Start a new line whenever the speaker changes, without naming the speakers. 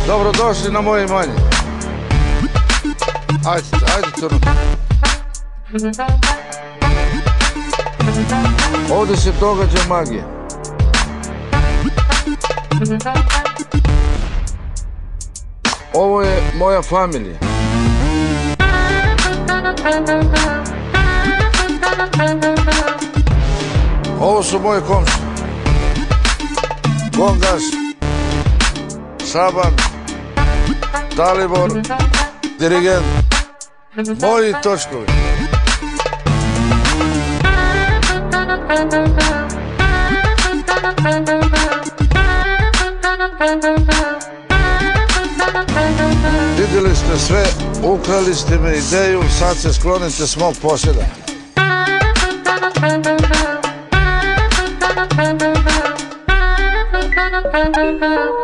Dobrodošli na moje imanje. Ajde, Crno. Ovdje se događa magija. Ovo je moja familija. Ovo su moje komšije. Gongas, Šaban, Dalibor, dirigent, moji točkovi. Vidjeli ste sve, ukrali ste me ideju, sad se sklonite s mog posjeda.
Thank you.